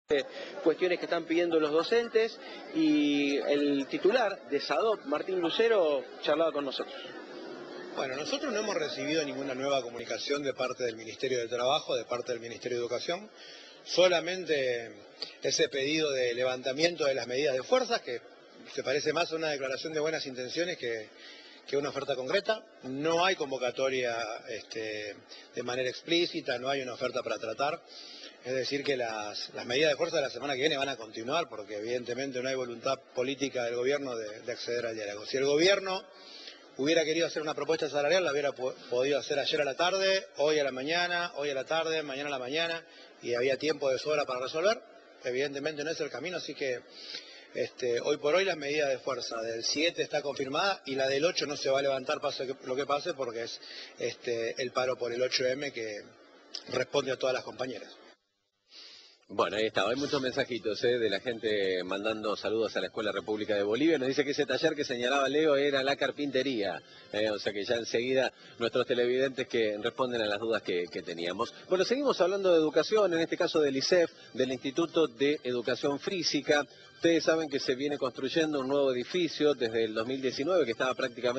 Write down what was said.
cuestiones que están pidiendo los docentes, y el titular de SADOP, Martín Lucero, charlaba con nosotros. Bueno, nosotros no hemos recibido ninguna nueva comunicación de parte del Ministerio de Trabajo, de parte del Ministerio de Educación, solamente ese pedido de levantamiento de las medidas de fuerza, que se parece más a una declaración de buenas intenciones que una oferta concreta. No hay convocatoria de manera explícita, no hay una oferta para tratar. Es decir, que las medidas de fuerza de la semana que viene van a continuar, porque evidentemente no hay voluntad política del gobierno de acceder al diálogo. Si el gobierno hubiera querido hacer una propuesta salarial, la hubiera podido hacer ayer a la tarde, hoy a la mañana, hoy a la tarde, mañana a la mañana, y había tiempo de sobra para resolver. Evidentemente no es el camino, así que hoy por hoy las medidas de fuerza del 7 está confirmada y la del 8 no se va a levantar pase lo que pase, porque es el paro por el 8M que responde a todas las compañeras. Bueno, ahí está, hay muchos mensajitos de la gente mandando saludos a la Escuela República de Bolivia. Nos dice que ese taller que señalaba Leo era la carpintería, o sea que ya enseguida nuestros televidentes que responden a las dudas que teníamos. Bueno, seguimos hablando de educación, en este caso del ISEF, del Instituto de Educación Física. Ustedes saben que se viene construyendo un nuevo edificio desde el 2019 que estaba prácticamente